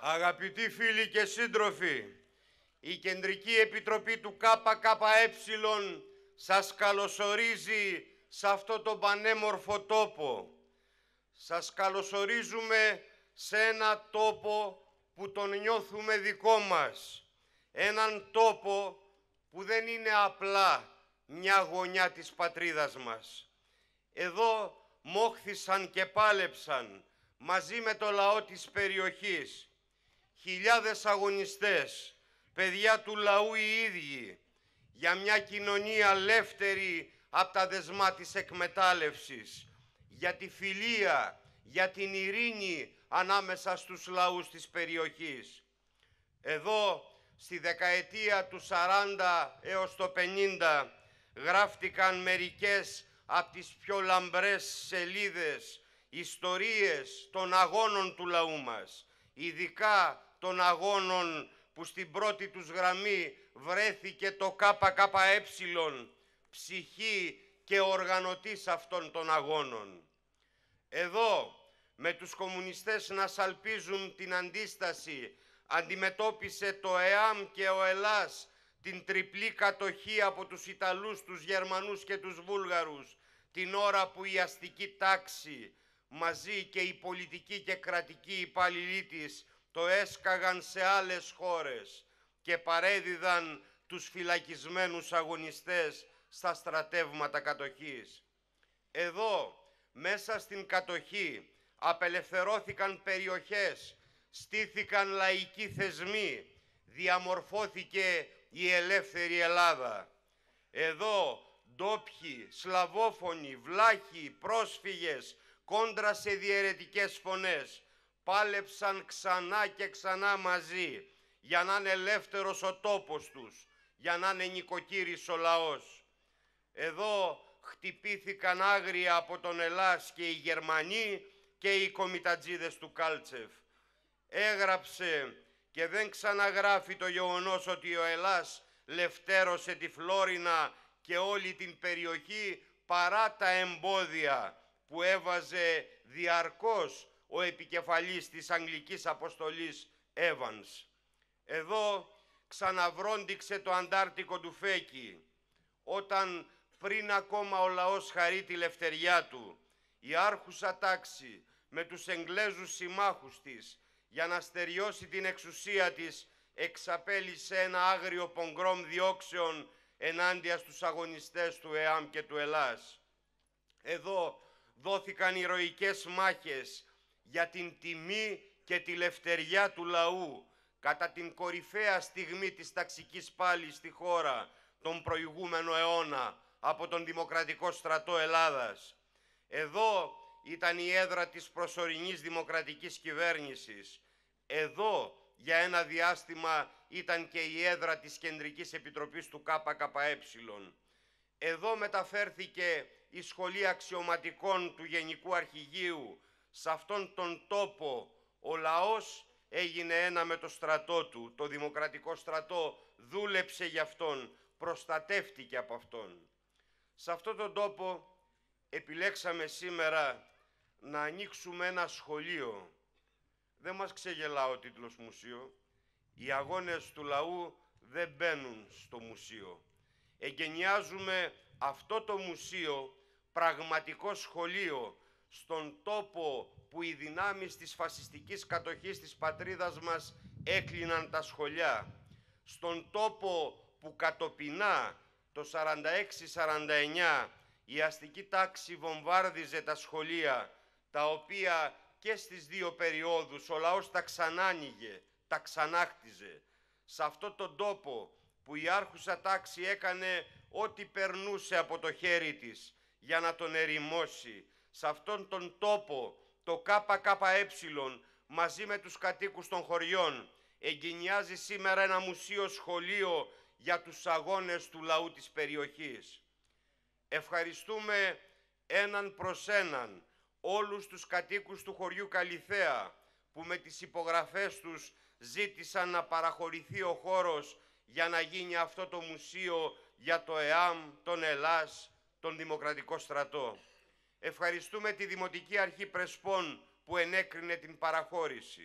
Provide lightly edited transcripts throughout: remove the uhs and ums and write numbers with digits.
Αγαπητοί φίλοι και σύντροφοι, η Κεντρική Επιτροπή του ΚΚΕ σας καλωσορίζει σε αυτό το πανέμορφο τόπο. Σας καλωσορίζουμε σε ένα τόπο που τον νιώθουμε δικό μας. Έναν τόπο που δεν είναι απλά μια γωνιά της πατρίδας μας. Εδώ μόχθησαν και πάλεψαν μαζί με το λαό της περιοχής χιλιάδες αγωνιστές, παιδιά του λαού οι ίδιοι, για μια κοινωνία ελεύθερη από τα δεσμά της εκμετάλλευσης, για τη φιλία, για την ειρήνη ανάμεσα στους λαούς της περιοχής. Εδώ, στη δεκαετία του 40 έως το 50, γράφτηκαν μερικές από τις πιο λαμπρές σελίδες, ιστορίες των αγώνων του λαού μας, ειδικά των αγώνων που στην πρώτη τους γραμμή βρέθηκε το ΚΚΕ, ψυχή και οργανωτής αυτών των αγώνων. Εδώ, με τους κομμουνιστές να σαλπίζουν την αντίσταση, αντιμετώπισε το ΕΑΜ και ο Ελλάς την τριπλή κατοχή από τους Ιταλούς, τους Γερμανούς και τους Βούλγαρους, την ώρα που η αστική τάξη μαζί και οι πολιτικοί και κρατικοί υπαλληλοί της το έσκαγαν σε άλλες χώρες και παρέδιδαν τους φυλακισμένους αγωνιστές στα στρατεύματα κατοχής. Εδώ, μέσα στην κατοχή, απελευθερώθηκαν περιοχές, στήθηκαν λαϊκοί θεσμοί, διαμορφώθηκε η ελεύθερη Ελλάδα. Εδώ, ντόπιοι, σλαβόφωνοι, βλάχοι, πρόσφυγες, κόντρα σε διαιρετικές φωνές, πάλεψαν ξανά και ξανά μαζί για να είναι ελεύθερος ο τόπος τους, για να είναι νοικοκύρης ο λαός. Εδώ χτυπήθηκαν άγρια από τον Ελλάς και οι Γερμανοί και οι κομιτατζίδες του Κάλτσεφ. Έγραψε και δεν ξαναγράφει το γεγονός ότι ο Ελλάς λευτέρωσε τη Φλόρινα και όλη την περιοχή παρά τα εμπόδια που έβαζε διαρκώς ο επικεφαλής της Αγγλικής Αποστολής Evans. Εδώ ξαναβρόντιξε το αντάρτικο του Φέκη, όταν πριν ακόμα ο λαός χαρεί τη λευτεριά του, η άρχουσα τάξη με τους Εγγλέζους συμμάχους της για να στεριώσει την εξουσία της εξαπέλυσε ένα άγριο πογκρόμ διώξεων ενάντια στους αγωνιστές του ΕΑΜ και του Ελλάς. Εδώ δόθηκαν ηρωικές μάχες για την τιμή και τη λευτεριά του λαού κατά την κορυφαία στιγμή της ταξικής πάλης στη χώρα τον προηγούμενο αιώνα από τον Δημοκρατικό Στρατό Ελλάδας. Εδώ ήταν η έδρα της προσωρινής δημοκρατικής κυβέρνησης. Εδώ για ένα διάστημα ήταν και η έδρα της Κεντρικής Επιτροπής του ΚΚΕ. Εδώ μεταφέρθηκε η Σχολή Αξιωματικών του Γενικού Αρχηγείου. Σε αυτόν τον τόπο ο λαός έγινε ένα με το στρατό του. Το Δημοκρατικό Στρατό δούλεψε για αυτόν, προστατεύτηκε από αυτόν. Σε αυτόν τον τόπο επιλέξαμε σήμερα να ανοίξουμε ένα σχολείο. Δεν μας ξεγελά ο τίτλος μουσείο. Οι αγώνες του λαού δεν μπαίνουν στο μουσείο. Εγκαινιάζουμε αυτό το μουσείο, πραγματικό σχολείο, στον τόπο που οι δυνάμεις της φασιστικής κατοχής της πατρίδας μας έκλειναν τα σχολιά, στον τόπο που κατοπινά το 46-49 η αστική τάξη βομβάρδιζε τα σχολεία, τα οποία και στις δύο περιόδους ο λαός τα ξανάνοιγε, τα ξανάχτιζε. Σε αυτό τον τόπο που η άρχουσα τάξη έκανε ό,τι περνούσε από το χέρι της για να τον ερημώσει, σε αυτόν τον τόπο το ΚΚΕ μαζί με τους κατοίκους των χωριών εγκαινιάζει σήμερα ένα μουσείο σχολείο για τους αγώνες του λαού της περιοχής. Ευχαριστούμε έναν προς έναν όλους τους κατοίκους του χωριού Καλιθέα που με τις υπογραφές τους ζήτησαν να παραχωρηθεί ο χώρος για να γίνει αυτό το μουσείο για το ΕΑΜ, τον Ελλάς, τον Δημοκρατικό Στρατό. Ευχαριστούμε τη Δημοτική Αρχή Πρεσπών που ενέκρινε την παραχώρηση.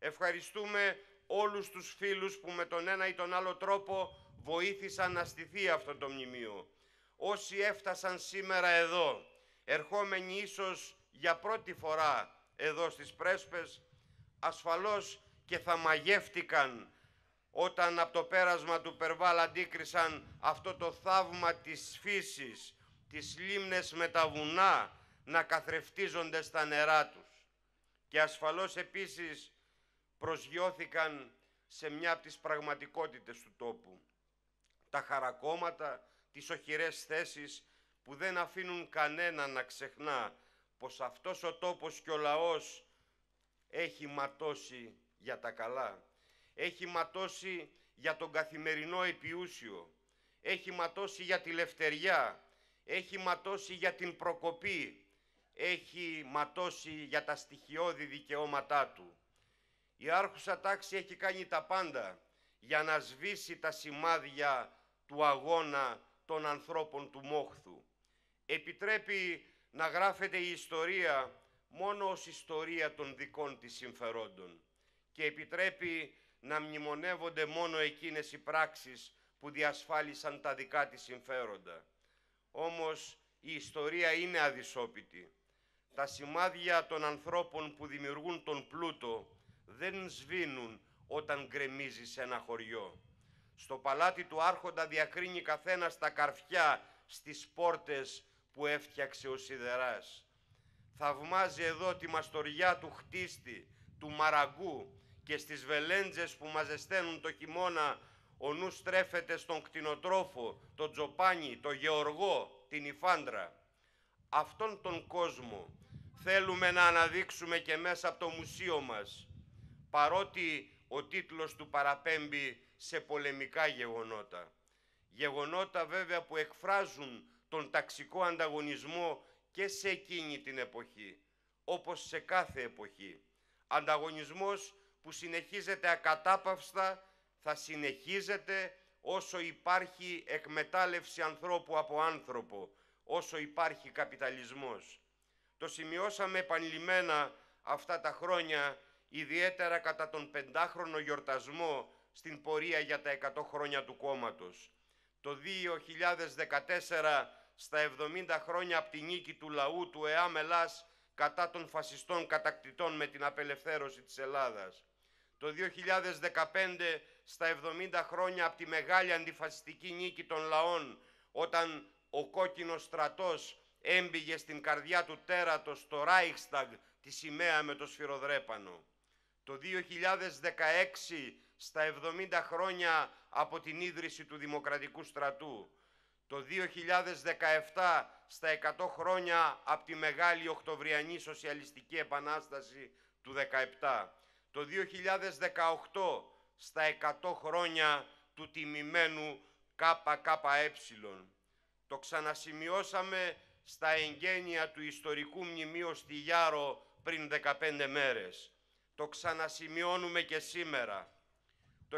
Ευχαριστούμε όλους τους φίλους που με τον ένα ή τον άλλο τρόπο βοήθησαν να στηθεί αυτό το μνημείο. Όσοι έφτασαν σήμερα εδώ, ερχόμενοι ίσως για πρώτη φορά εδώ στις Πρέσπες, ασφαλώς και θα μαγεύτηκαν όταν από το πέρασμα του Περβάλ αντίκρισαν αυτό το θαύμα της φύσης, τις λίμνες με τα βουνά να καθρεφτίζονται στα νερά τους. Και ασφαλώς επίσης προσγειώθηκαν σε μια από τις πραγματικότητες του τόπου. Τα χαρακόμματα, τις οχυρές θέσεις που δεν αφήνουν κανένα να ξεχνά πως αυτός ο τόπος και ο λαός έχει ματώσει για τα καλά. Έχει ματώσει για τον καθημερινό επιούσιο. Έχει ματώσει για τη λευτεριά. Έχει ματώσει για την προκοπή. Έχει ματώσει για τα στοιχειώδη δικαιώματά του. Η άρχουσα τάξη έχει κάνει τα πάντα για να σβήσει τα σημάδια του αγώνα των ανθρώπων του μόχθου. Επιτρέπει να γράφεται η ιστορία μόνο ως ιστορία των δικών της συμφερόντων και επιτρέπει να μνημονεύονται μόνο εκείνες οι πράξεις που διασφάλισαν τα δικά της συμφέροντα. Όμως η ιστορία είναι αδυσόπιτη. Τα σημάδια των ανθρώπων που δημιουργούν τον πλούτο δεν σβήνουν όταν γκρεμίζει σε ένα χωριό. Στο παλάτι του άρχοντα διακρίνει καθένας τα καρφιά στις πόρτες που έφτιαξε ο σιδεράς. Θαυμάζει εδώ τη μαστοριά του χτίστη, του μαραγκού, και στις βελέντζες που μαζεσταίνουν το χειμώνα ο νους στρέφεται στον κτηνοτρόφο, τον Τζοπάνι, τον Γεωργό, την Ιφάντρα. Αυτόν τον κόσμο θέλουμε να αναδείξουμε και μέσα από το μουσείο μας, παρότι ο τίτλος του παραπέμπει σε πολεμικά γεγονότα. Γεγονότα βέβαια που εκφράζουν τον ταξικό ανταγωνισμό και σε εκείνη την εποχή, όπως σε κάθε εποχή. Ανταγωνισμός που συνεχίζεται ακατάπαυστα, θα συνεχίζεται όσο υπάρχει εκμετάλλευση ανθρώπου από άνθρωπο, όσο υπάρχει καπιταλισμός. Το σημειώσαμε επανειλημμένα αυτά τα χρόνια, ιδιαίτερα κατά τον 5χρονο γιορτασμό στην πορεία για τα 100 χρόνια του κόμματος. Το 2014, στα 70 χρόνια από τη νίκη του λαού του ΕΑΜ Ελλάς κατά των φασιστών κατακτητών με την απελευθέρωση της Ελλάδας. Το 2015, στα 70 χρόνια από τη μεγάλη αντιφασιστική νίκη των λαών, όταν ο κόκκινος στρατός έμπηγε στην καρδιά του τέρατος το Reichstag, τη σημαία με το σφυροδρέπανο. Το 2016, στα 70 χρόνια από την ίδρυση του Δημοκρατικού Στρατού. Το 2017, στα 100 χρόνια από τη Μεγάλη Οκτωβριανή Σοσιαλιστική Επανάσταση του 17. Το 2018, στα 100 χρόνια του τιμημένου ΚΚΕ. Το ξανασημειώσαμε στα εγγένεια του ιστορικού μνημείου στη Γιάρο πριν 15 μέρες. Το ξανασημειώνουμε και σήμερα. Το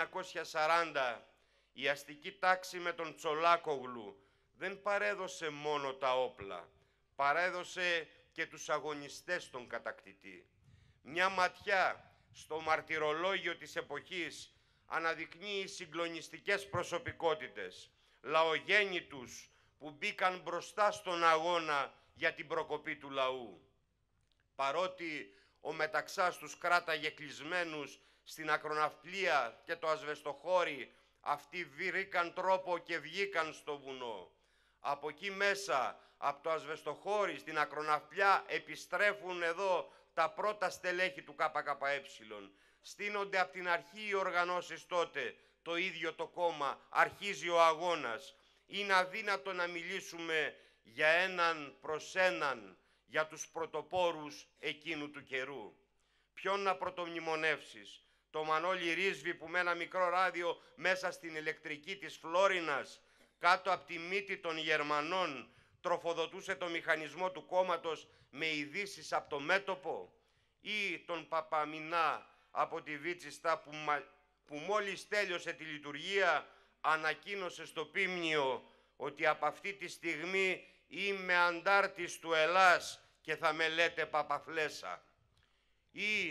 1940 η αστική τάξη με τον Τσολάκογλου δεν παρέδωσε μόνο τα όπλα, παρέδωσε και τους αγωνιστές των κατακτητή. Μια ματιά στο μαρτυρολόγιο της εποχής αναδεικνύει συγκλονιστικές προσωπικότητες, λαογέννητους που μπήκαν μπροστά στον αγώνα για την προκοπή του λαού. Παρότι ο Μεταξάς τους κράταγε κλεισμένους στην ακροναυπλία και το ασβεστοχώρι, αυτοί βρήκαν τρόπο και βγήκαν στο βουνό. Από εκεί μέσα, από το ασβεστοχώρι στην ακροναυπλιά, επιστρέφουν εδώ τα πρώτα στελέχη του ΚΚΕ. Στείνονται από την αρχή οι οργανώσεις τότε, το ίδιο το κόμμα, αρχίζει ο αγώνας. Είναι αδύνατο να μιλήσουμε για έναν προς έναν, για τους πρωτοπόρους εκείνου του καιρού. Ποιον να πρωτομνημονεύσεις? Το Μανώλη Ρίσβη που με ένα μικρό ράδιο μέσα στην ηλεκτρική της Φλόρινας, κάτω από τη μύτη των Γερμανών, τροφοδοτούσε το μηχανισμό του κόμματος με ειδήσεις από το μέτωπο? Ή τον Παπαμινά από τη Βίτσιστα που μόλις τέλειωσε τη λειτουργία ανακοίνωσε στο Πίμνιο ότι από αυτή τη στιγμή είμαι αντάρτης του Ελλάς και θα με λέτε Παπαφλέσσα? Ή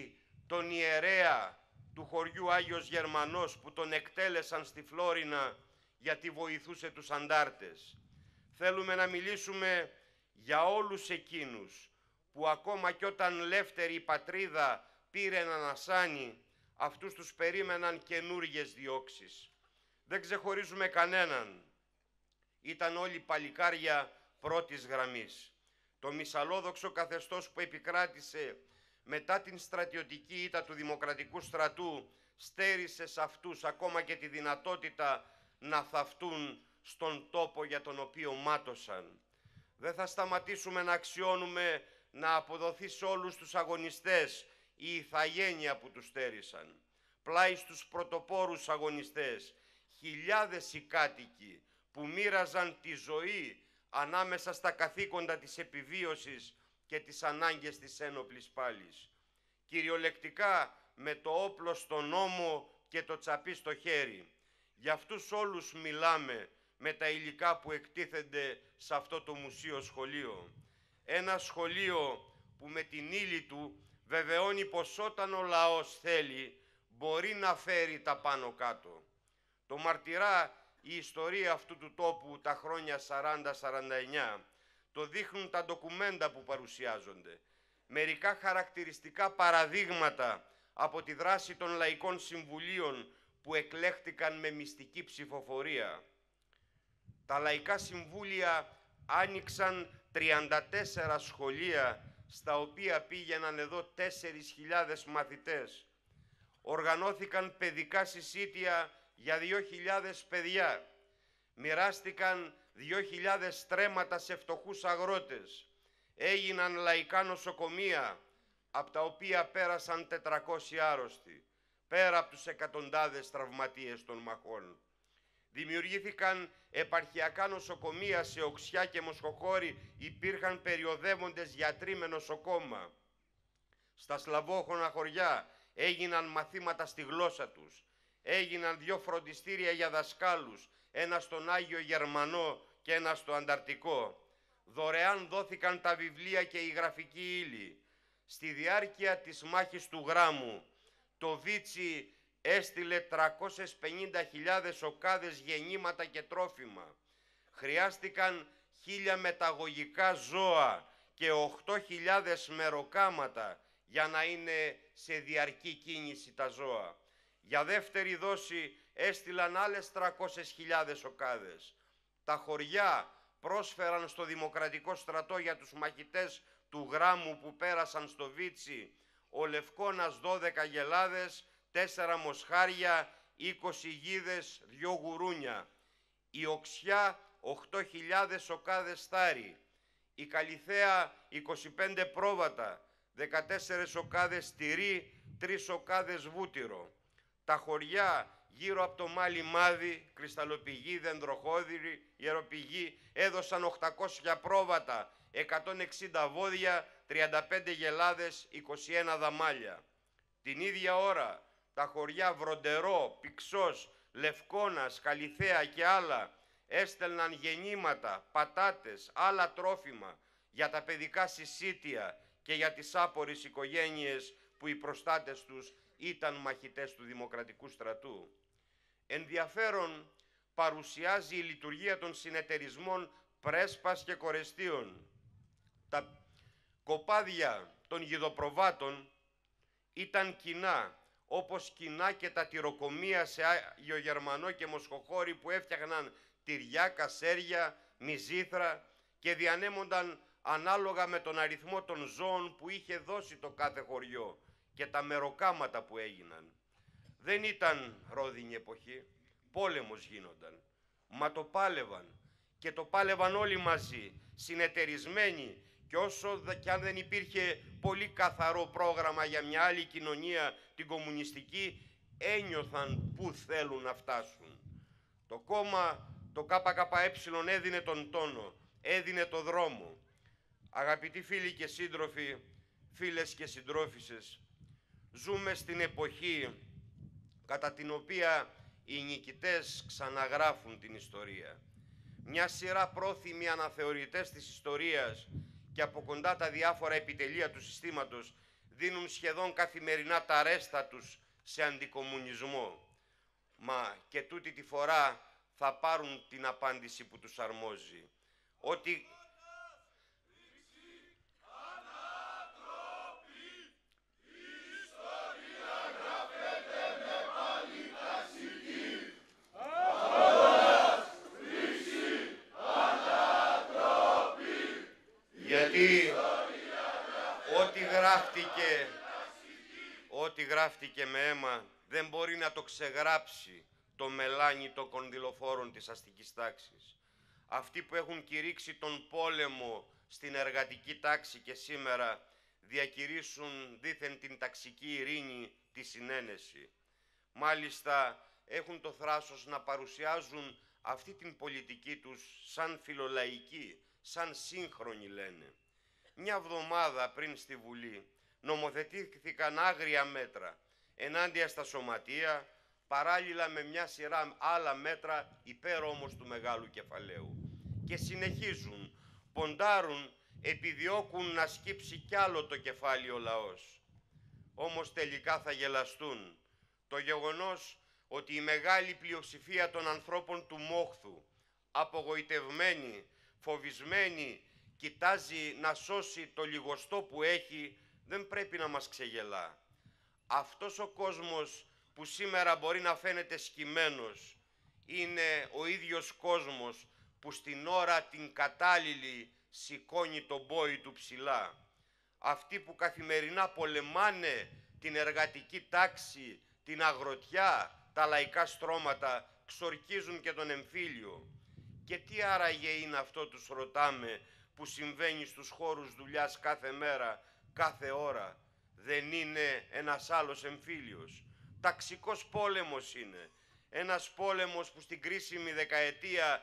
τον ιερέα του χωριού Άγιος Γερμανός που τον εκτέλεσαν στη Φλόρινα γιατί βοηθούσε τους αντάρτες. Θέλουμε να μιλήσουμε για όλους εκείνους που ακόμα κι όταν λεύτερη η πατρίδα πήρε έναν ασάνι, αυτούς τους περίμεναν καινούργιες διώξεις. Δεν ξεχωρίζουμε κανέναν. Ήταν όλοι παλικάρια πρώτης γραμμής. Το μυσαλλόδοξο καθεστώς που επικράτησε μετά την στρατιωτική ήττα του Δημοκρατικού στρατού στέρισε σε αυτούς ακόμα και τη δυνατότητα να θαυτούν στον τόπο για τον οποίο μάτωσαν. Δεν θα σταματήσουμε να αξιώνουμε να αποδοθεί σε όλους τους αγωνιστές η ηθαγένεια που τους στέρισαν. Πλάι στους πρωτοπόρους αγωνιστές, χιλιάδες οι κάτοικοι που μοίραζαν τη ζωή ανάμεσα στα καθήκοντα της επιβίωσης και τις ανάγκες της ένοπλης πάλης. Κυριολεκτικά με το όπλο στον ώμο και το τσαπί στο χέρι. Για αυτούς όλους μιλάμε με τα υλικά που εκτίθενται σε αυτό το μουσείο σχολείο. Ένα σχολείο που με την ύλη του βεβαιώνει πως όταν ο λαός θέλει μπορεί να φέρει τα πάνω κάτω. Το μαρτυρά η ιστορία αυτού του τόπου τα χρόνια 40-49. Το δείχνουν τα ντοκουμέντα που παρουσιάζονται. Μερικά χαρακτηριστικά παραδείγματα από τη δράση των λαϊκών συμβουλίων που εκλέχτηκαν με μυστική ψηφοφορία. Τα λαϊκά συμβούλια άνοιξαν 34 σχολεία στα οποία πήγαιναν εδώ 4.000 μαθητές. Οργανώθηκαν παιδικά συσίτια για 2.000 παιδιά. Μοιράστηκαν 2.000 στρέμματα σε φτωχούς αγρότες. Έγιναν λαϊκά νοσοκομεία, από τα οποία πέρασαν 400 άρρωστοι, πέρα από τους εκατοντάδες τραυματίες των μαχών. Δημιουργήθηκαν επαρχιακά νοσοκομεία σε Οξιά και Μοσχοχώρη, υπήρχαν περιοδεύοντες γιατροί με νοσοκόμα. Στα σλαβόχωνα χωριά έγιναν μαθήματα στη γλώσσα τους. Έγιναν 2 φροντιστήρια για δασκάλους, ένα στον Άγιο Γερμανό και ένα στο Ανταρτικό. Δωρεάν δόθηκαν τα βιβλία και η γραφική ύλη. Στη διάρκεια της μάχης του Γράμμου, το Βίτσι έστειλε 350.000 οκάδες γεννήματα και τρόφιμα. Χρειάστηκαν 1.000 μεταγωγικά ζώα και 8.000 μεροκάματα για να είναι σε διαρκή κίνηση τα ζώα. Για δεύτερη δόση έστειλαν άλλες 300.000 οκάδες. Τα χωριά πρόσφεραν στο Δημοκρατικό στρατό για τους μαχητές του Γράμμου που πέρασαν στο Βίτσι ο Λευκόνας 12 γελάδες, 4 μοσχάρια, 20 γίδες, 2 γουρούνια. Η Οξιά 8.000 οκάδες στάρι. Η Καλιθέα 25 πρόβατα, 14 οκάδες τυρί, 3 οκάδες βούτυρο. Τα χωριά γύρω από το Μάλι Μάδι, Κρυσταλλοπηγή, Δενδροχώδηρη, Ιεροπηγή έδωσαν 800 πρόβατα, 160 βόδια, 35 γελάδες, 21 δαμάλια. Την ίδια ώρα τα χωριά Βροντερό, Πυξός, Λευκόνας, Καλιθέα και άλλα έστελναν γεννήματα, πατάτες, άλλα τρόφιμα για τα παιδικά συσίτια και για τις άπορες οικογένειες που οι προστάτες τους ήταν μαχητές του Δημοκρατικού στρατού. Ενδιαφέρον παρουσιάζει η λειτουργία των συνεταιρισμών Πρέσπας και Κορεστίων. Τα κοπάδια των γιδοπροβάτων ήταν κοινά, όπως κοινά και τα τυροκομεία σε Άγιο Γερμανό και Μοσχοχώρη που έφτιαχναν τυριά, κασέρια, μυζήθρα και διανέμονταν ανάλογα με τον αριθμό των ζώων που είχε δώσει το κάθε χωριό και τα μεροκάματα που έγιναν. Δεν ήταν ρόδινη εποχή, πόλεμος γίνονταν, μα το πάλευαν και το πάλευαν όλοι μαζί, συνεταιρισμένοι, και όσο κι αν δεν υπήρχε πολύ καθαρό πρόγραμμα για μια άλλη κοινωνία, την κομμουνιστική, ένιωθαν πού θέλουν να φτάσουν. Το κόμμα, το ΚΚΕ, έδινε τον τόνο, έδινε το δρόμο. Αγαπητοί φίλοι και σύντροφοι, φίλες και συντρόφισσες, ζούμε στην εποχή κατά την οποία οι νικητές ξαναγράφουν την ιστορία. Μια σειρά πρόθυμοι αναθεωρητές της ιστορίας και από κοντά τα διάφορα επιτελεία του συστήματος δίνουν σχεδόν καθημερινά τα ρέστα τους σε αντικομμουνισμό. Μα και τούτη τη φορά θα πάρουν την απάντηση που τους αρμόζει. Ότι γιατί ό,τι γράφτηκε με αίμα δεν μπορεί να το ξεγράψει το μελάνι των κονδυλοφόρων της αστικής τάξης. Αυτοί που έχουν κηρύξει τον πόλεμο στην εργατική τάξη και σήμερα διακηρύσουν δήθεν την ταξική ειρήνη, τη συνένεση. Μάλιστα έχουν το θράσος να παρουσιάζουν αυτή την πολιτική τους σαν φιλολαϊκή, σαν σύγχρονη λένε. Μια εβδομάδα πριν στη Βουλή νομοθετήθηκαν άγρια μέτρα ενάντια στα σωματεία, παράλληλα με μια σειρά άλλα μέτρα υπέρ όμως του μεγάλου κεφαλαίου. Και συνεχίζουν, ποντάρουν, επιδιώκουν να σκύψει κι άλλο το κεφάλι ο λαός. Όμως τελικά θα γελαστούν. Το γεγονός ότι η μεγάλη πλειοψηφία των ανθρώπων του μόχθου, απογοητευμένη, φοβισμένη, κοιτάζει να σώσει το λιγοστό που έχει, δεν πρέπει να μας ξεγελά. Αυτός ο κόσμος που σήμερα μπορεί να φαίνεται σκυμμένος, είναι ο ίδιος κόσμος που στην ώρα την κατάλληλη σηκώνει τον πόη του ψηλά. Αυτοί που καθημερινά πολεμάνε την εργατική τάξη, την αγροτιά, τα λαϊκά στρώματα, ξορκίζουν και τον εμφύλιο. Και τι άραγε είναι αυτό, τους ρωτάμε, που συμβαίνει στους χώρους δουλειάς κάθε μέρα, κάθε ώρα? Δεν είναι ένας άλλος εμφύλιος? Ταξικός πόλεμος είναι. Ένας πόλεμος που στην κρίσιμη δεκαετία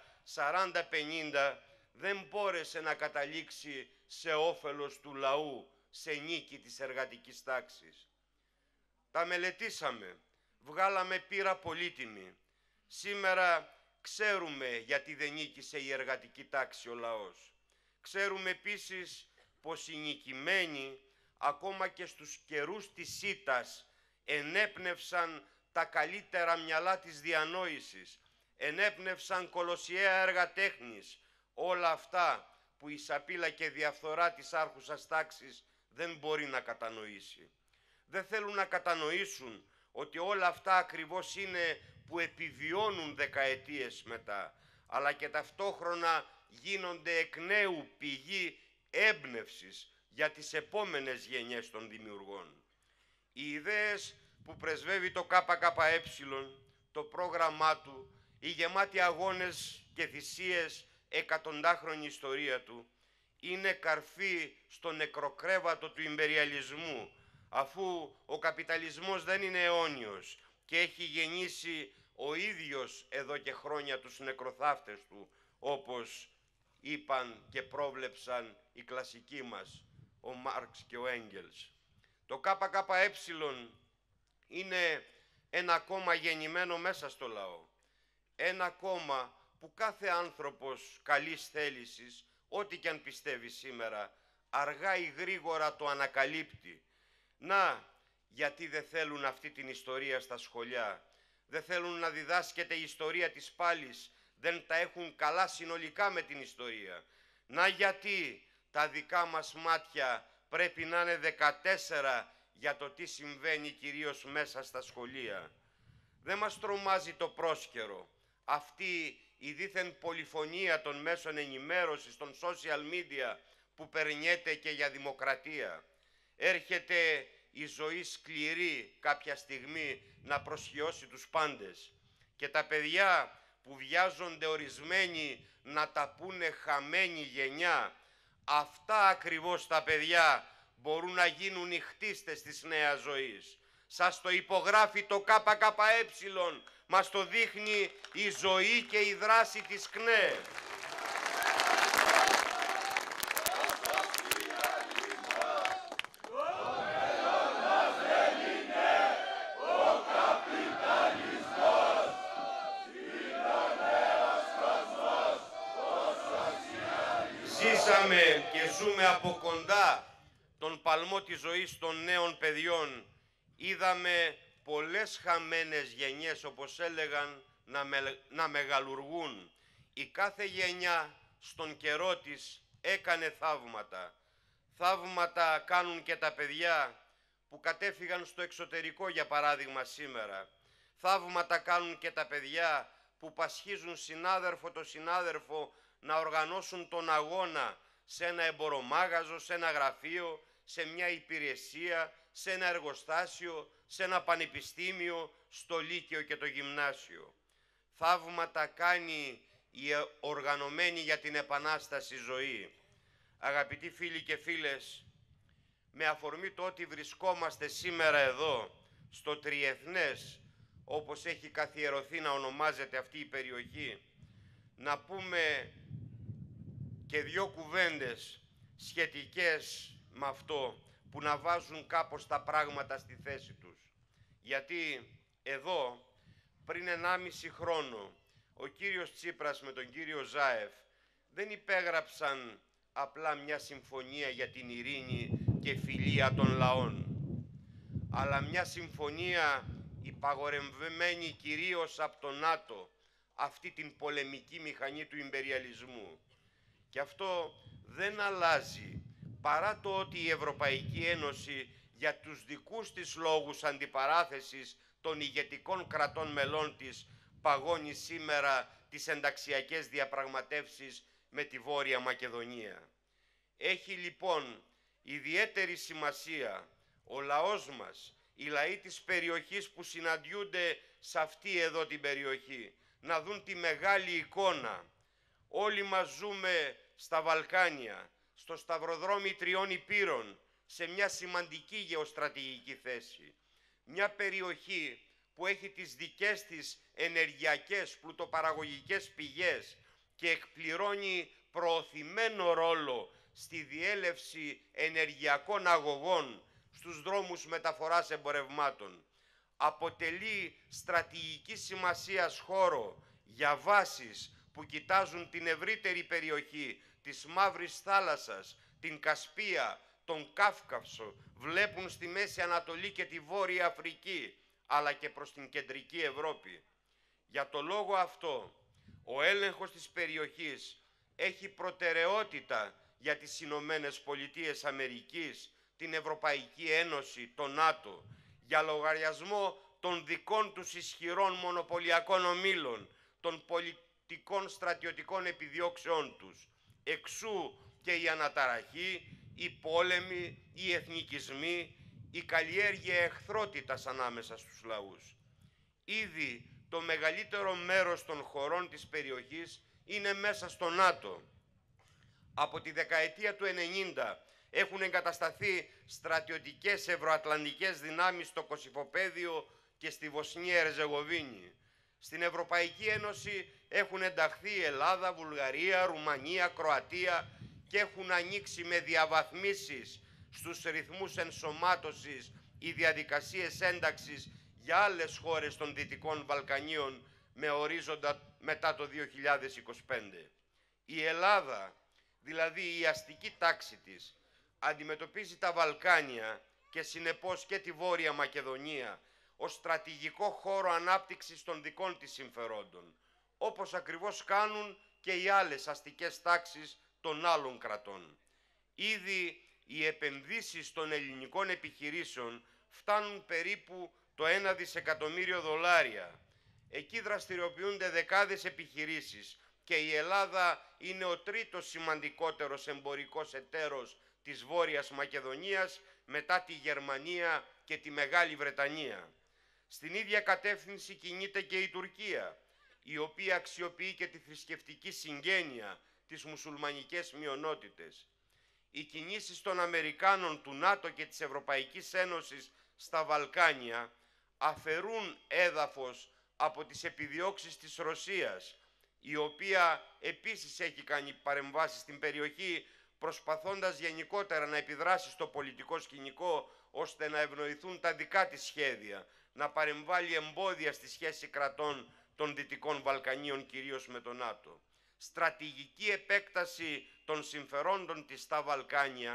40-50 δεν μπόρεσε να καταλήξει σε όφελος του λαού, σε νίκη της εργατικής τάξης. Τα μελετήσαμε, βγάλαμε πείρα πολύτιμη. Σήμερα ξέρουμε γιατί δεν νίκησε η εργατική τάξη, ο λαός. Ξέρουμε επίσης πως οι νικημένοι, ακόμα και στους καιρούς της ήττας, ενέπνευσαν τα καλύτερα μυαλά της διανόησης, ενέπνευσαν κολοσιαία έργα τέχνης, όλα αυτά που η σαπίλα και διαφθορά της άρχουσας τάξης δεν μπορεί να κατανοήσει. Δεν θέλουν να κατανοήσουν ότι όλα αυτά ακριβώς είναι που επιβιώνουν δεκαετίες μετά, αλλά και ταυτόχρονα γίνονται εκ νέου πηγή έμπνευσης για τις επόμενες γενιές των δημιουργών. Οι ιδέες που πρεσβεύει το ΚΚΕ, το πρόγραμμά του, οι γεμάτοι αγώνες και θυσίες εκατοντάχρονη ιστορία του, είναι καρφί στο νεκροκρέβατο του ιμπεριαλισμού, αφού ο καπιταλισμός δεν είναι αιώνιος και έχει γεννήσει ο ίδιος εδώ και χρόνια τους νεκροθάφτες του, όπως είπαν και πρόβλεψαν οι κλασικοί μας, ο Μάρξ και ο Έγγελς. Το ΚΚΕ είναι ένα κόμμα γεννημένο μέσα στο λαό. Ένα κόμμα που κάθε άνθρωπος καλής θέλησης, ό,τι και αν πιστεύει σήμερα, αργά ή γρήγορα το ανακαλύπτει. Να, γιατί δεν θέλουν αυτή την ιστορία στα σχολιά. Δεν θέλουν να διδάσκεται η ιστορία της πάλης. Δεν τα έχουν καλά συνολικά με την ιστορία. Να, γιατί τα δικά μας μάτια πρέπει να είναι 14 για το τι συμβαίνει κυρίως μέσα στα σχολεία. Δεν μας τρομάζει το πρόσκαιρο. Αυτή η δήθεν πολυφωνία των μέσων ενημέρωσης, των social media, που περνιέται και για δημοκρατία. Έρχεται η ζωή σκληρή κάποια στιγμή να προσχειώσει τους πάντες. Και τα παιδιά που βιάζονται ορισμένοι να τα πούνε χαμένη γενιά, αυτά ακριβώς τα παιδιά μπορούν να γίνουν οι χτίστες της νέας ζωής. Σας το υπογράφει το ΚΚΕ, μας το δείχνει η ζωή και η δράση της ΚΝΕ. Ζήσαμε και ζούμε από κοντά τον παλμό της ζωής των νέων παιδιών, είδαμε πολλές χαμένες γενιές, όπως έλεγαν, να μεγαλουργούν. Η κάθε γενιά στον καιρό της έκανε θαύματα. Θαύματα κάνουν και τα παιδιά που κατέφυγαν στο εξωτερικό, για παράδειγμα, σήμερα. Θαύματα κάνουν και τα παιδιά που πασχίζουν συνάδελφο το συνάδελφο να οργανώσουν τον αγώνα σε ένα εμπορομάγαζο, σε ένα γραφείο, σε μια υπηρεσία, σε ένα εργοστάσιο, σε ένα πανεπιστήμιο, στο λύκειο και το γυμνάσιο. Θαύματα κάνει η οργανωμένη για την Επανάσταση ζωή. Αγαπητοί φίλοι και φίλες, με αφορμή το ότι βρισκόμαστε σήμερα εδώ, στο Τριεθνές, όπως έχει καθιερωθεί να ονομάζεται αυτή η περιοχή, να πούμε και δύο κουβέντες σχετικές με αυτό, που να βάζουν κάπως τα πράγματα στη θέση τους. Γιατί εδώ, πριν 1,5 χρόνο, ο κύριος Τσίπρας με τον κύριο Ζάεφ δεν υπέγραψαν απλά μια συμφωνία για την ειρήνη και φιλία των λαών, αλλά μια συμφωνία υπαγορευμένη κυρίως από το ΝΑΤΟ, αυτή την πολεμική μηχανή του ιμπεριαλισμού. Και αυτό δεν αλλάζει, παρά το ότι η Ευρωπαϊκή Ένωση για τους δικούς της λόγους αντιπαράθεσης των ηγετικών κρατών μελών της παγώνει σήμερα τις ενταξιακές διαπραγματεύσεις με τη Βόρεια Μακεδονία. Έχει λοιπόν ιδιαίτερη σημασία ο λαός μας, οι λαοί της περιοχής που συναντιούνται σε αυτή εδώ την περιοχή, να δουν τη μεγάλη εικόνα. Όλοι μας ζούμε στα Βαλκάνια, στο σταυροδρόμι τριών υπήρων, σε μια σημαντική γεωστρατηγική θέση. Μια περιοχή που έχει τις δικές της ενεργειακές πλουτοπαραγωγικές πηγές και εκπληρώνει προωθημένο ρόλο στη διέλευση ενεργειακών αγωγών στους δρόμους μεταφοράς εμπορευμάτων. Αποτελεί στρατηγική σημασίας χώρο για βάσεις που κοιτάζουν την ευρύτερη περιοχή της Μαύρης Θάλασσας, την Κασπία, τον Κάφκαυσο, βλέπουν στη Μέση Ανατολή και τη Βόρεια Αφρική, αλλά και προς την Κεντρική Ευρώπη. Για το λόγο αυτό, ο έλεγχος της περιοχής έχει προτεραιότητα για τις Ηνωμένες Πολιτείες Αμερικής, την Ευρωπαϊκή Ένωση, το ΝΑΤΟ, για λογαριασμό των δικών τους ισχυρών μονοπωλιακών ομίλων, των πολιτικών στρατιωτικών επιδιώξεών τους. Εξού και η αναταραχή, οι πόλεμοι, οι εθνικισμοί, η καλλιέργεια εχθρότητας ανάμεσα στους λαούς. Ήδη το μεγαλύτερο μέρος των χωρών της περιοχής είναι μέσα στο ΝΑΤΟ. Από τη δεκαετία του 90 έχουν εγκατασταθεί στρατιωτικές ευρωατλαντικές δυνάμεις στο Κωσυφοπαίδιο και στη Βοσνία Ερζεγοβίνη. Στην Ευρωπαϊκή Ένωση έχουν ενταχθεί η Ελλάδα, Βουλγαρία, Ρουμανία, Κροατία και έχουν ανοίξει με διαβαθμίσεις στους ρυθμούς ενσωμάτωσης οι διαδικασίες ένταξης για άλλες χώρες των Δυτικών Βαλκανίων με ορίζοντα μετά το 2025. Η Ελλάδα, δηλαδή η αστική τάξη της, αντιμετωπίζει τα Βαλκάνια και συνεπώς και τη Βόρεια Μακεδονία ως στρατηγικό χώρο ανάπτυξης των δικών της συμφερόντων, όπως ακριβώς κάνουν και οι άλλες αστικές τάξεις των άλλων κρατών. Ήδη οι επενδύσεις των ελληνικών επιχειρήσεων φτάνουν περίπου το 1 δισεκατομμύριο δολάρια. Εκεί δραστηριοποιούνται δεκάδες επιχειρήσεις και η Ελλάδα είναι ο τρίτος σημαντικότερος εμπορικός εταίρος της Βόρειας Μακεδονίας μετά τη Γερμανία και τη Μεγάλη Βρετανία. Στην ίδια κατεύθυνση κινείται και η Τουρκία, η οποία αξιοποιεί και τη θρησκευτική συγγένεια, τις μουσουλμανικές μειονότητες. Οι κινήσεις των Αμερικάνων, του ΝΑΤΟ και της Ευρωπαϊκής Ένωσης στα Βαλκάνια αφαιρούν έδαφος από τις επιδιώξεις της Ρωσίας, η οποία επίσης έχει κάνει παρεμβάσεις στην περιοχή, προσπαθώντας γενικότερα να επιδράσει στο πολιτικό σκηνικό ώστε να ευνοηθούν τα δικά της σχέδια, να παρεμβάλλει εμπόδια στη σχέση κρατών των Δυτικών Βαλκανίων, κυρίως με τον ΝΑΤΟ. Στρατηγική επέκταση των συμφερόντων της στα Βαλκάνια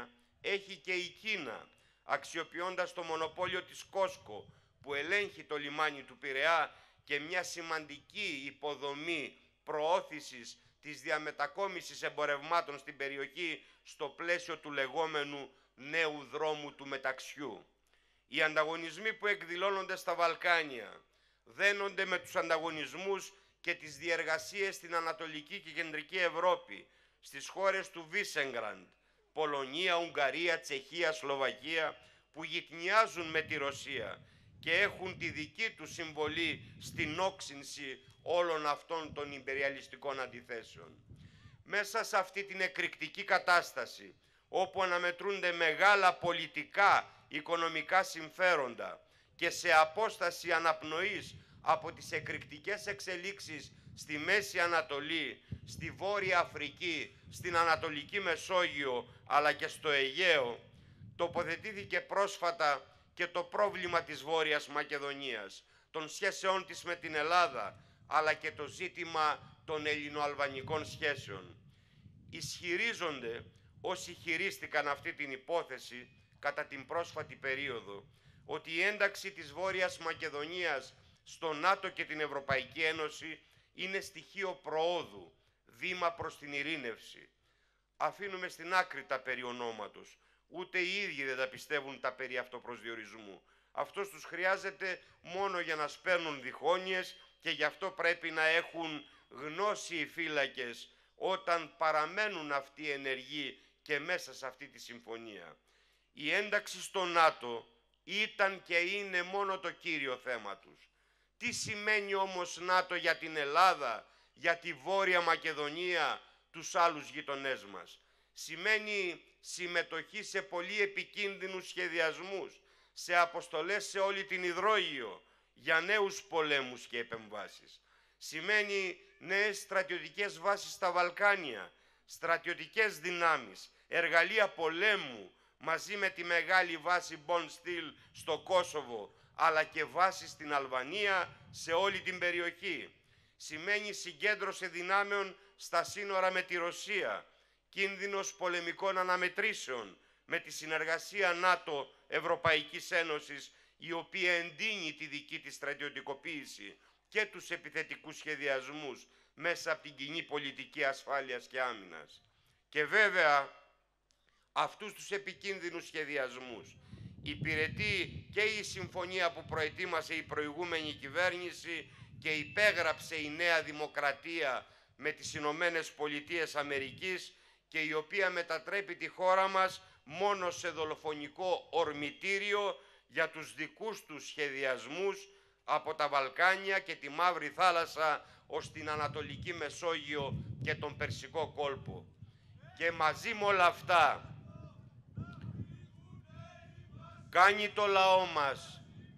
έχει και η Κίνα, αξιοποιώντας το μονοπόλιο της Κόσκο που ελέγχει το λιμάνι του Πειραιά και μια σημαντική υποδομή προώθησης της διαμετακόμισης εμπορευμάτων στην περιοχή στο πλαίσιο του λεγόμενου νέου δρόμου του μεταξιού. Οι ανταγωνισμοί που εκδηλώνονται στα Βαλκάνια δένονται με τους ανταγωνισμούς και τις διεργασίες στην Ανατολική και Κεντρική Ευρώπη, στις χώρες του Βίσεγκραντ, Πολωνία, Ουγγαρία, Τσεχία, Σλοβακία, που γυτνιάζουν με τη Ρωσία και έχουν τη δική τους συμβολή στην όξυνση όλων αυτών των ιμπεριαλιστικών αντιθέσεων. Μέσα σε αυτή την εκρηκτική κατάσταση, όπου αναμετρούνται μεγάλα πολιτικά, οικονομικά συμφέροντα και σε απόσταση αναπνοής από τις εκρηκτικές εξελίξεις στη Μέση Ανατολή, στη Βόρεια Αφρική, στην Ανατολική Μεσόγειο αλλά και στο Αιγαίο, τοποθετήθηκε πρόσφατα και το πρόβλημα της Βόρειας Μακεδονίας, των σχέσεών της με την Ελλάδα, αλλά και το ζήτημα των ελληνοαλβανικών σχέσεων. Ισχυρίζονται όσοι χειρίστηκαν αυτή την υπόθεση κατά την πρόσφατη περίοδο, ότι η ένταξη της Βόρειας Μακεδονίας στο ΝΑΤΟ και την Ευρωπαϊκή Ένωση είναι στοιχείο προόδου, βήμα προς την ειρήνευση. Αφήνουμε στην άκρη τα περί ονόματος. Ούτε οι ίδιοι δεν τα πιστεύουν τα περί αυτοπροσδιορισμού. Αυτός τους χρειάζεται μόνο για να σπέρνουν διχόνοιες και γι' αυτό πρέπει να έχουν γνώση οι φύλακες όταν παραμένουν αυτοί ενεργοί και μέσα σε αυτή τη συμφωνία. Η ένταξη στο ΝΑΤΟ ήταν και είναι μόνο το κύριο θέμα τους. Τι σημαίνει όμως ΝΑΤΟ για την Ελλάδα, για τη Βόρεια Μακεδονία, τους άλλους γειτονές μας? Σημαίνει συμμετοχή σε πολύ επικίνδυνους σχεδιασμούς, σε αποστολές σε όλη την υδρόγειο, για νέους πολέμους και επεμβάσεις. Σημαίνει νέες στρατιωτικές βάσεις στα Βαλκάνια, στρατιωτικές δυνάμεις, εργαλεία πολέμου, μαζί με τη μεγάλη βάση Bonsteel στο Κόσοβο, αλλά και βάση στην Αλβανία, σε όλη την περιοχή. Σημαίνει συγκέντρωση δυνάμεων στα σύνορα με τη Ρωσία, κίνδυνος πολεμικών αναμετρήσεων με τη συνεργασία ΝΑΤΟ Ευρωπαϊκής Ένωσης, η οποία εντείνει τη δική της στρατιωτικοποίηση και τους επιθετικούς σχεδιασμούς μέσα από την κοινή πολιτική ασφάλειας και άμυνας. Και βέβαια αυτούς τους επικίνδυνους σχεδιασμούς υπηρετεί και η συμφωνία που προετοίμασε η προηγούμενη κυβέρνηση και υπέγραψε η Νέα Δημοκρατία με τις Ηνωμένες Πολιτείες Αμερικής και η οποία μετατρέπει τη χώρα μας μόνο σε δολοφονικό ορμητήριο για τους δικούς τους σχεδιασμούς από τα Βαλκάνια και τη Μαύρη Θάλασσα ως την Ανατολική Μεσόγειο και τον Περσικό κόλπο. Και μαζί με όλα αυτά κάνει το λαό μας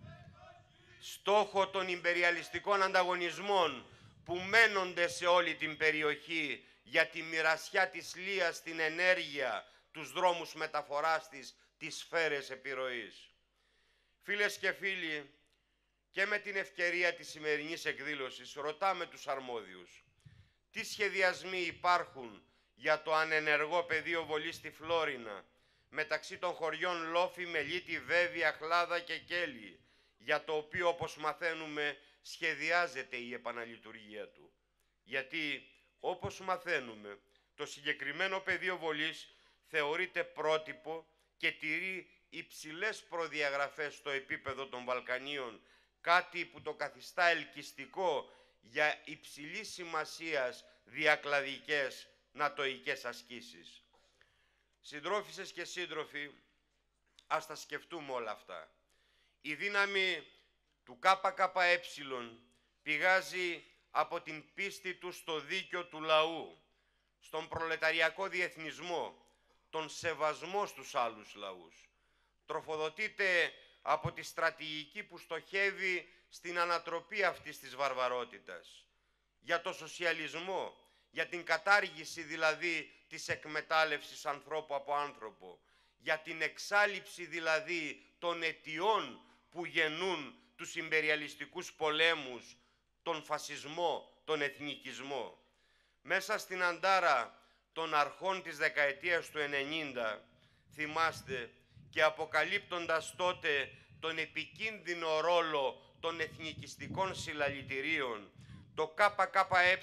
στόχο των ιμπεριαλιστικών ανταγωνισμών που μένονται σε όλη την περιοχή για τη μοιρασιά της Λίας στην ενέργεια, τους δρόμους μεταφοράς της, τις σφαίρες επιρροής. Φίλες και φίλοι, και με την ευκαιρία της σημερινής εκδήλωσης ρωτάμε τους αρμόδιους τι σχεδιασμοί υπάρχουν για το ανενεργό πεδίο βολής στη Φλόρινα μεταξύ των χωριών Λόφη, Μελίτη, Βέβη, Αχλάδα και Κέλη, για το οποίο, όπως μαθαίνουμε, σχεδιάζεται η επαναλειτουργία του. Γιατί, όπως μαθαίνουμε, το συγκεκριμένο πεδίο βολής θεωρείται πρότυπο και τηρεί υψηλές προδιαγραφές στο επίπεδο των Βαλκανίων, κάτι που το καθιστά ελκυστικό για υψηλής σημασίας διακλαδικές νατοικές ασκήσεις. Συντρόφισσες και σύντροφοι, ας τα σκεφτούμε όλα αυτά. Η δύναμη του ΚΚΕ πηγάζει από την πίστη του στο δίκαιο του λαού, στον προλεταριακό διεθνισμό, τον σεβασμό στους άλλους λαούς. Τροφοδοτείται από τη στρατηγική που στοχεύει στην ανατροπή αυτής της βαρβαρότητας, για το σοσιαλισμό, για την κατάργηση δηλαδή της εκμετάλλευσης ανθρώπου από άνθρωπο, για την εξάλειψη δηλαδή των αιτιών που γεννούν τους ιμπεριαλιστικούς πολέμους, τον φασισμό, τον εθνικισμό. Μέσα στην αντάρα των αρχών της δεκαετίας του 90 θυμάστε, και αποκαλύπτοντας τότε τον επικίνδυνο ρόλο των εθνικιστικών συλλαλητηρίων, το ΚΚΕ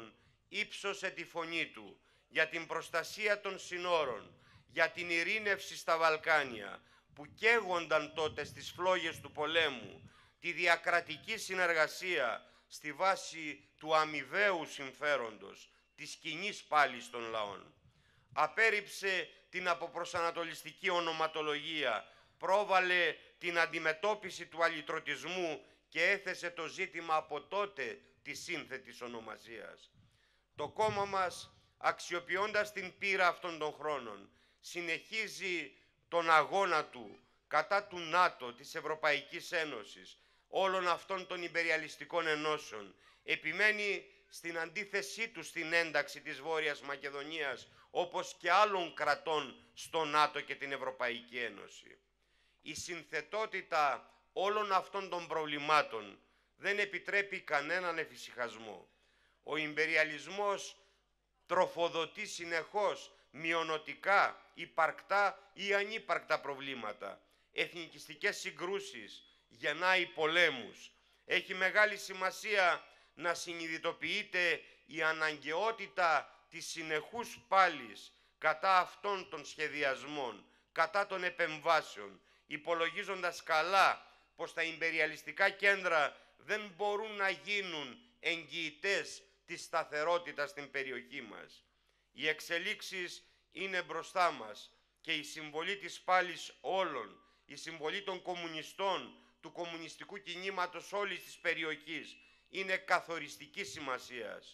ύψωσε τη φωνή του για την προστασία των συνόρων, για την ειρήνευση στα Βαλκάνια, που καίγονταν τότε στις φλόγες του πολέμου, τη διακρατική συνεργασία στη βάση του αμοιβαίου συμφέροντος, της κοινής πάλης των λαών. Απέρριψε την αποπροσανατολιστική ονοματολογία, πρόβαλε την αντιμετώπιση του αλυτρωτισμού και έθεσε το ζήτημα από τότε της σύνθετης ονομασίας. Το κόμμα μας, αξιοποιώντας την πείρα αυτών των χρόνων, συνεχίζει τον αγώνα του κατά του ΝΑΤΟ, της Ευρωπαϊκής Ένωσης, όλων αυτών των ιμπεριαλιστικών ενώσεων. Επιμένει στην αντίθεσή του στην ένταξη της Βόρειας Μακεδονίας, όπως και άλλων κρατών στο ΝΑΤΟ και την Ευρωπαϊκή Ένωση. Η συνθετότητα όλων αυτών των προβλημάτων δεν επιτρέπει κανέναν εφησυχασμό. Ο ιμπεριαλισμός τροφοδοτεί συνεχώς μειονοτικά, υπαρκτά ή ανύπαρκτα προβλήματα, εθνικιστικές συγκρούσεις, γεννάει πολέμους. Έχει μεγάλη σημασία να συνειδητοποιείται η αναγκαιότητα της συνεχούς πάλης κατά αυτών των σχεδιασμών, κατά των επεμβάσεων, υπολογίζοντας καλά πως τα ιμπεριαλιστικά κέντρα δεν μπορούν να γίνουν εγγυητές της σταθερότητας στην περιοχή μας. Οι εξελίξεις είναι μπροστά μας και η συμβολή της πάλης όλων, η συμβολή των κομμουνιστών, του κομμουνιστικού κινήματος όλης της περιοχής είναι καθοριστική σημασίας.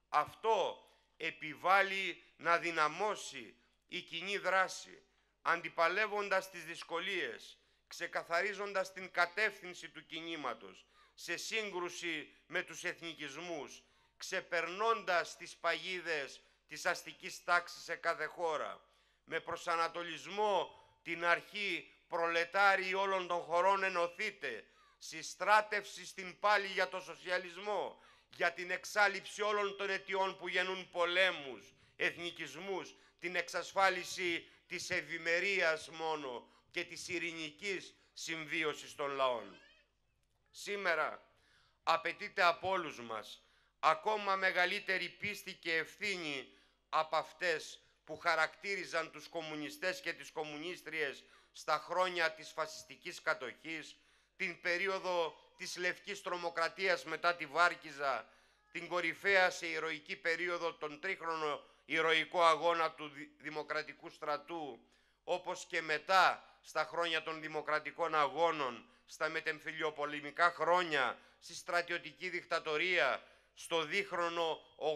Αυτό επιβάλλει να δυναμώσει η κοινή δράση, αντιπαλεύοντας τις δυσκολίες, ξεκαθαρίζοντας την κατεύθυνση του κινήματος σε σύγκρουση με τους εθνικισμούς, ξεπερνώντας τις παγίδες της αστικής τάξης σε κάθε χώρα, με προσανατολισμό την αρχή «Προλετάριοι όλων των χωρών ενωθείτε», συστράτευση στην πάλη για το σοσιαλισμό, για την εξάλειψη όλων των αιτιών που γεννούν πολέμους, εθνικισμούς, την εξασφάλιση της ευημερίας μόνο και της ειρηνικής συμβίωσης των λαών. Σήμερα απαιτείται από όλους μας ακόμα μεγαλύτερη πίστη και ευθύνη από αυτές που χαρακτήριζαν τους κομμουνιστές και τις κομμουνίστριες στα χρόνια της φασιστικής κατοχής, την περίοδο της λευκής τρομοκρατίας μετά τη Βάρκιζα, την κορυφαία σε ηρωική περίοδο τον τρίχρονο ηρωικό αγώνα του Δημοκρατικού Στρατού, όπως και μετά στα χρόνια των Δημοκρατικών Αγώνων, στα μετεμφυλιοπολεμικά χρόνια, στη στρατιωτική δικτατορία, στο δίχρονο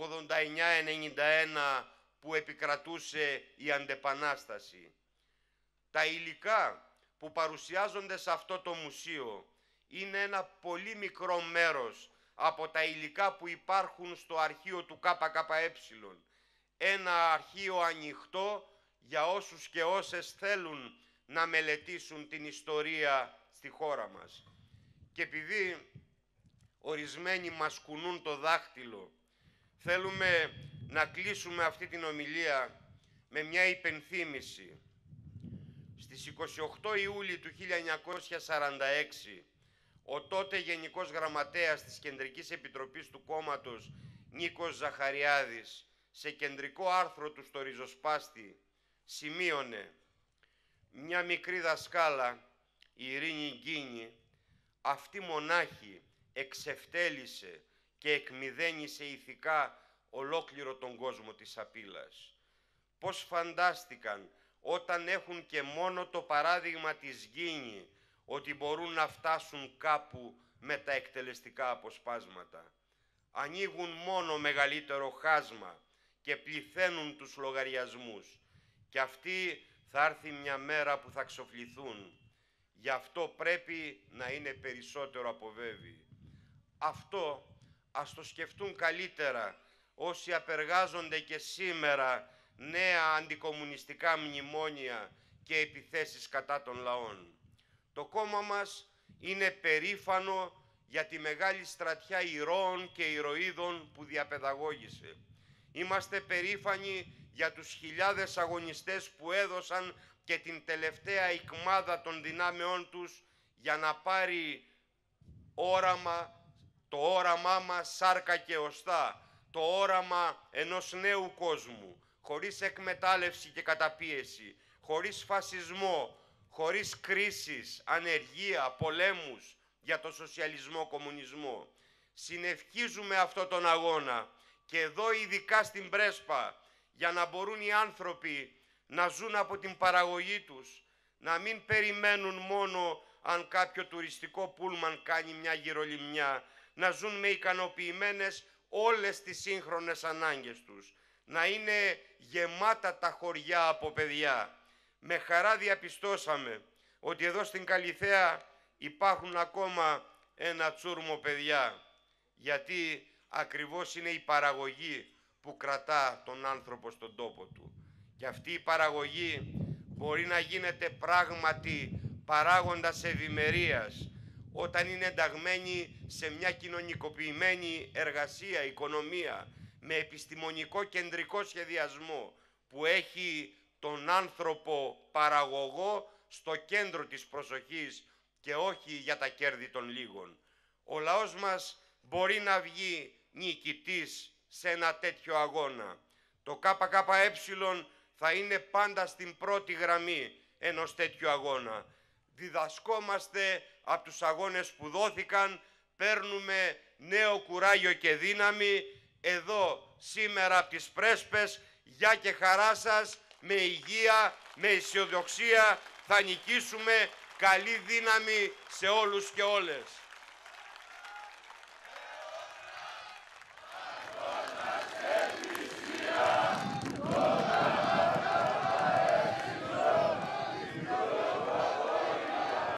89-91 που επικρατούσε η αντεπανάσταση. Τα υλικά που παρουσιάζονται σε αυτό το μουσείο είναι ένα πολύ μικρό μέρος από τα υλικά που υπάρχουν στο αρχείο του ΚΚΕ. Ένα αρχείο ανοιχτό για όσους και όσες θέλουν να μελετήσουν την ιστορία στη χώρα μας. Και επειδή ορισμένοι μας κουνούν το δάχτυλο, θέλουμε να κλείσουμε αυτή την ομιλία με μια υπενθύμηση. Στις 28 Ιούλη του 1946, ο τότε Γενικός Γραμματέας της Κεντρικής Επιτροπής του Κόμματος, Νίκος Ζαχαριάδης, σε κεντρικό άρθρο του στο Ριζοσπάστη, σημείωνε «Μια μικρή δασκάλα, η Ειρήνη Γκίνη, αυτή μονάχη εξευτέλισε και εκμηδένισε ηθικά ολόκληρο τον κόσμο της σαπίλας. Πώς φαντάστηκαν όταν έχουν και μόνο το παράδειγμα της Γκίνη ότι μπορούν να φτάσουν κάπου με τα εκτελεστικά αποσπάσματα. Ανοίγουν μόνο μεγαλύτερο χάσμα και πληθαίνουν τους λογαριασμούς. Και αυτή θα έρθει μια μέρα που θα ξοφληθούν. Γι' αυτό πρέπει να είναι περισσότερο από βέβαιοι. Αυτό ας το σκεφτούν καλύτερα όσοι απεργάζονται και σήμερα νέα αντικομμουνιστικά μνημόνια και επιθέσεις κατά των λαών. Το κόμμα μας είναι περήφανο για τη μεγάλη στρατιά ηρώων και ηρωίδων που διαπαιδαγώγησε. Είμαστε περήφανοι για τους χιλιάδες αγωνιστές που έδωσαν και την τελευταία ικμάδα των δυνάμεών τους για να πάρει το όραμά μας σάρκα και οστά, το όραμα ενός νέου κόσμου, χωρίς εκμετάλλευση και καταπίεση, χωρίς φασισμό, χωρίς κρίσεις, ανεργία, πολέμους για το σοσιαλισμό-κομμουνισμό. Συνευχίζουμε αυτό τον αγώνα και εδώ ειδικά στην Πρέσπα, για να μπορούν οι άνθρωποι να ζουν από την παραγωγή τους, να μην περιμένουν μόνο αν κάποιο τουριστικό πούλμαν κάνει μια γυρολιμνιά, να ζουν με ικανοποιημένες όλες τις σύγχρονες ανάγκες τους, να είναι γεμάτα τα χωριά από παιδιά. Με χαρά διαπιστώσαμε ότι εδώ στην Καλιθέα υπάρχουν ακόμα ένα τσούρμο παιδιά, γιατί ακριβώς είναι η παραγωγή που κρατά τον άνθρωπο στον τόπο του. Και αυτή η παραγωγή μπορεί να γίνεται πράγματι παράγοντας ευημερίας όταν είναι ενταγμένη σε μια κοινωνικοποιημένη εργασία, οικονομία, με επιστημονικό κεντρικό σχεδιασμό που έχει τον άνθρωπο παραγωγό στο κέντρο της προσοχής και όχι για τα κέρδη των λίγων. Ο λαός μας μπορεί να βγει νικητής σε ένα τέτοιο αγώνα. Το ΚΚΕ θα είναι πάντα στην πρώτη γραμμή ενός τέτοιου αγώνα. Διδασκόμαστε από τους αγώνες που δόθηκαν, παίρνουμε νέο κουράγιο και δύναμη. Εδώ σήμερα από τις Πρέσπες, γεια και χαρά σας, με υγεία, με αισιοδοξία θα νικήσουμε. Καλή δύναμη σε όλους και όλες.